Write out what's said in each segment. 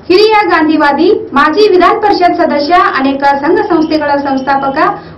ಹಿರಿಯ ಗಾಂಧಿವಾದಿ, ಮಾಜಿ ವಿಧಾನ ಪರಿಷತ್ ಸದಸ್ಯ, ಅನೇಕ ಸಂಘ ಸಂಸ್ಥೆಗಳ ಸಂಸ್ಥಾಪಕ,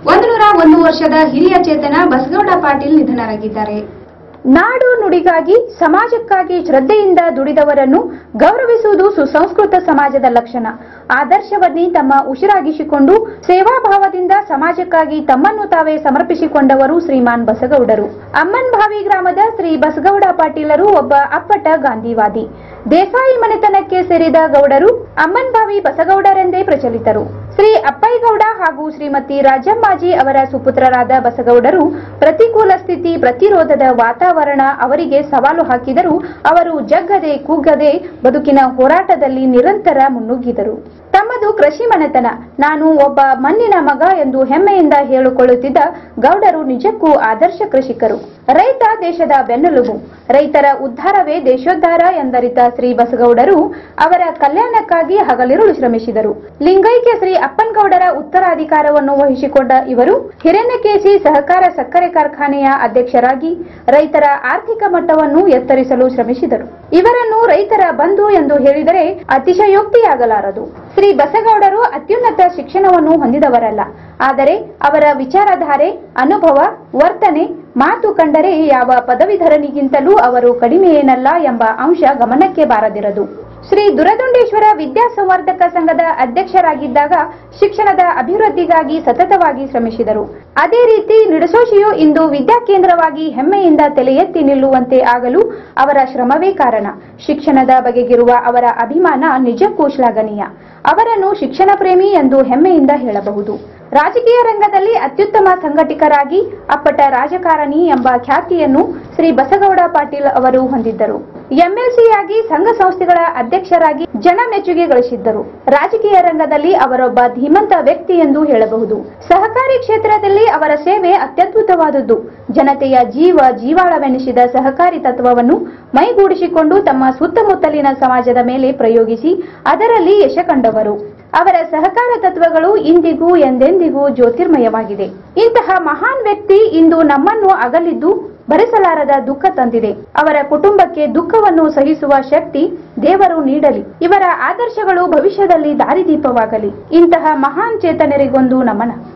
101 ವರ್ಷದ ಹಿರಿಯ ಚೇತನ ಬಸಗೌಡ ಪಾಟೀಲ್ ನಿಧನರಾಗಿದ್ದಾರೆ. ನಾಡು ನುಡಿಗಾಗಿ, ಸಮಾಜಕ್ಕಾಗಿ ಶ್ರದ್ಧೆಯಿಂದ ದುಡಿದವರನ್ನು ಗೌರವಿಸುವುದು ಸುಸಂಸ್ಕೃತ ಸಮಾಜದ ಲಕ್ಷಣ. ಆದರ್ಶವನ್ನೇ ತಮ್ಮ ಉಸಿರಾಗಿಸಿಕೊಂಡು ಸೇವಾಭಾವದಿಂದ ಸಮಾಜಕ್ಕಾಗಿ ತಮ್ಮನ್ನು ತಾವೇ ಸಮರ್ಪಿಸಿಕೊಂಡವರು ಶ್ರೀಮಾನ್ ಬಸಗೌಡರು. ಅಮ್ಮನ್ಭಾವಿ ಗ್ರಾಮದ ಶ್ರೀ ಬಸಗೌಡ ಪಾಟೀಲರು ಒಬ್ಬ ಅಪ್ಪಟ ಗಾಂಧಿವಾದಿ. ದೇಸಾಯಿ ಮನೆತನಕ್ಕೆ ಸೇರಿದ ಗೌಡರು ಅಮ್ಮನ್ಭಾವಿ ಬಸಗೌಡರೆಂದೇ ಪ್ರಚಲಿತರು. ಶ್ರೀ ಅಪ್ಪೈಗೌಡ ಹಾಗೂ ಶ್ರೀಮತಿ ರಾಜಮ್ಮಾಜಿ ಅವರ ಸುಪುತ್ರರಾದ ಬಸಗೌಡರು ಪ್ರತಿಕೂಲ ಸ್ಥಿತಿ, ಪ್ರತಿರೋಧದ ವಾತಾವರಣ ಅವರಿಗೆ ಸವಾಲು ಹಾಕಿದರೂ ಅವರು ಜಗ್ಗದೆ ಕುಗ್ಗದೆ ಬದುಕಿನ ಹೋರಾಟದಲ್ಲಿ ನಿರಂತರ ಮುನ್ನುಗ್ಗಿದರು. ತಮ್ಮದು ಕೃಷಿ ಮನೆತನ. ನಾನು ಒಬ್ಬ ಮಣ್ಣಿನ ಮಗ ಎಂದು ಹೆಮ್ಮೆಯಿಂದ ಹೇಳಿಕೊಳ್ಳುತ್ತಿದ್ದ ಗೌಡರು ನಿಜಕ್ಕೂ ಆದರ್ಶ ಕೃಷಿಕರು. ರೈತ ದೇಶದ ಬೆನ್ನೆಲುಬು, ರೈತರ ಉದ್ಧಾರವೇ ದೇಶೋದ್ಧಾರ ಎಂದರಿತ ಶ್ರೀ ಬಸಗೌಡರು ಅವರ ಕಲ್ಯಾಣಕ್ಕಾಗಿ ಹಗಲಿರುಳು ಶ್ರಮಿಸಿದರು. ಲಿಂಗೈಕ್ಯ ಶ್ರೀ ಅಪ್ಪನಗೌಡರ ಉತ್ತರಾಧಿಕಾರವನ್ನು ವಹಿಸಿಕೊಂಡ ಇವರು ಹಿರಣ್ಯಕೇಶಿ ಸಹಕಾರ ಸಕ್ಕರೆ ಕಾರ್ಖಾನೆಯ ಅಧ್ಯಕ್ಷರಾಗಿ ರೈತರ ಆರ್ಥಿಕ ಮಟ್ಟವನ್ನು ಎತ್ತರಿಸಲು ಶ್ರಮಿಸಿದರು. ಇವರನ್ನು ರೈತರ ಬಂಧು ಎಂದು ಹೇಳಿದರೆ ಅತಿಶಯೋಕ್ತಿಯಾಗಲಾರದು. ಶ್ರೀ ಬಸಗೌಡರು ಅತ್ಯುನ್ನತ ಶಿಕ್ಷಣವನ್ನು ಹೊಂದಿದವರಲ್ಲ. ಆದರೆ ಅವರ ವಿಚಾರಧಾರೆ, ಅನುಭವ, ವರ್ತನೆ, ಮಾತು ಕಂಡರೆ ಯಾವ ಪದವೀಧರನಿಗಿಂತಲೂ ಅವರು ಕಡಿಮೆಯೇನಲ್ಲ ಎಂಬ ಅಂಶ ಗಮನಕ್ಕೆ ಬಾರದಿರದು. ಶ್ರೀ ದುರದುಂಡೇಶ್ವರ ವಿದ್ಯಾ ಸಂವರ್ಧಕ ಸಂಘದ ಅಧ್ಯಕ್ಷರಾಗಿದ್ದಾಗ ಶಿಕ್ಷಣದ ಅಭಿವೃದ್ಧಿಗಾಗಿ ಸತತವಾಗಿ ಶ್ರಮಿಸಿದರು. ಅದೇ ರೀತಿ ನಿಡಸೋಶಿಯು ಇಂದು ವಿದ್ಯಾಕೇಂದ್ರವಾಗಿ ಹೆಮ್ಮೆಯಿಂದ ತಲೆ ಎತ್ತಿ ನಿಲ್ಲುವಂತೆ ಆಗಲು ಅವರ ಶ್ರಮವೇ ಕಾರಣ. ಶಿಕ್ಷಣದ ಬಗೆಗಿರುವ ಅವರ ಅಭಿಮಾನ ನಿಜಕ್ಕೂ ಶ್ಲಾಘನೀಯ. ಅವರನ್ನು ಶಿಕ್ಷಣ ಪ್ರೇಮಿ ಎಂದು ಹೆಮ್ಮೆಯಿಂದ ಹೇಳಬಹುದು. ರಾಜಕೀಯ ರಂಗದಲ್ಲಿ ಅತ್ಯುತ್ತಮ ಸಂಘಟಕರಾಗಿ, ಅಪ್ಪಟ ರಾಜಕಾರಣಿ ಎಂಬ ಖ್ಯಾತಿಯನ್ನು ಶ್ರೀ ಬಸಗೌಡ ಪಾಟೀಲ್ ಅವರು ಹೊಂದಿದ್ದರು. ಎಂಎಲ್ಸಿಯಾಗಿ, ಸಂಘ ಸಂಸ್ಥೆಗಳ ಅಧ್ಯಕ್ಷರಾಗಿ ಜನ ಮೆಚ್ಚುಗೆ ಗಳಿಸಿದ್ದರು. ರಾಜಕೀಯ ರಂಗದಲ್ಲಿ ಅವರೊಬ್ಬ ಧೀಮಂತ ವ್ಯಕ್ತಿ ಎಂದು ಹೇಳಬಹುದು. ಸಹಕಾರಿ ಕ್ಷೇತ್ರದಲ್ಲಿ ಅವರ ಸೇವೆ ಅತ್ಯದ್ಭುತವಾದದ್ದು. ಜನತೆಯ ಜೀವಾಳವೆನಿಸಿದ ಸಹಕಾರಿ ತತ್ವವನ್ನು ಮೈಗೂಡಿಸಿಕೊಂಡು ತಮ್ಮ ಸುತ್ತಮುತ್ತಲಿನ ಸಮಾಜದ ಮೇಲೆ ಪ್ರಯೋಗಿಸಿ ಅದರಲ್ಲಿ ಯಶ ಕಂಡವರು. ಅವರ ಸಹಕಾರ ತತ್ವಗಳು ಇಂದಿಗೂ ಎಂದೆಂದಿಗೂ ಜ್ಯೋತಿರ್ಮಯವಾಗಿದೆ. ಇಂತಹ ಮಹಾನ್ ವ್ಯಕ್ತಿ ಇಂದು ನಮ್ಮನ್ನು ಅಗಲಿದ್ದು ಭರಿಸಲಾರದ ದುಃಖ ತಂದಿದೆ. ಅವರ ಕುಟುಂಬಕ್ಕೆ ದುಃಖವನ್ನು ಸಹಿಸುವ ಶಕ್ತಿ ದೇವರು ನೀಡಲಿ. ಇವರ ಆದರ್ಶಗಳು ಭವಿಷ್ಯದಲ್ಲಿ ದಾರಿದೀಪವಾಗಲಿ. ಇಂತಹ ಮಹಾನ್ ಚೇತನರಿಗೊಂದು ನಮನ.